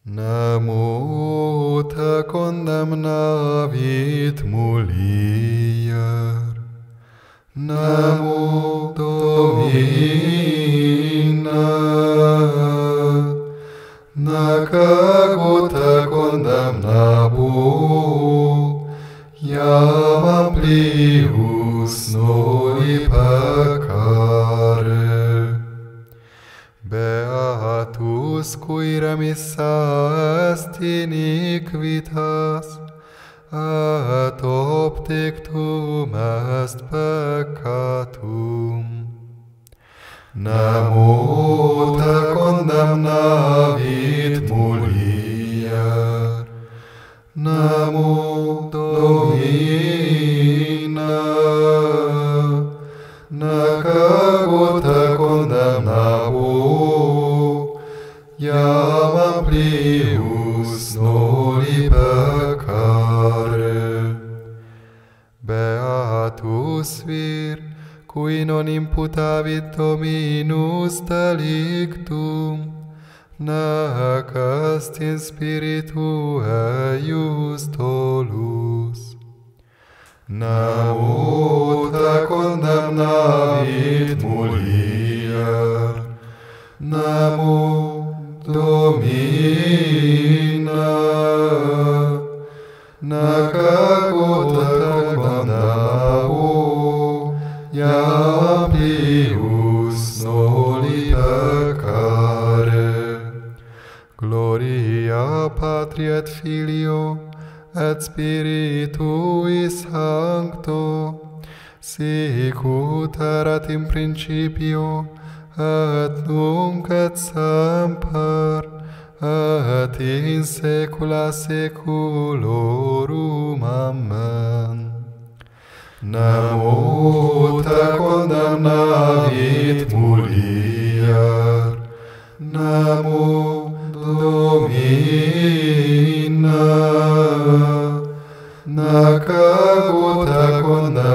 Namo te condemnavit mulier. Namo Domine. Nacago te condemnabo, iam amplius noi peccare. Beatus cui remissa est iniquitas, et obtectum est peccatum. Namo te condemnavit mulier. Namo Domine. Nacago te condemnabo, iam amplius noli peccare. Beatus vir, cui non imputavit Dominus delictum, nec est in spiritu eius dolus. Namo te condemnavit mulier. Namo Domine. Nacago te condemnabo, iam amplius noli peccare. Gloria Patri et Filio et Spiritui Sancto, sic ut erat in principio, et nunc et semper, et in saecula saeculorum. Amen. Namo te condemnavit mulier. Namo Domine. Nacago te condemnabo,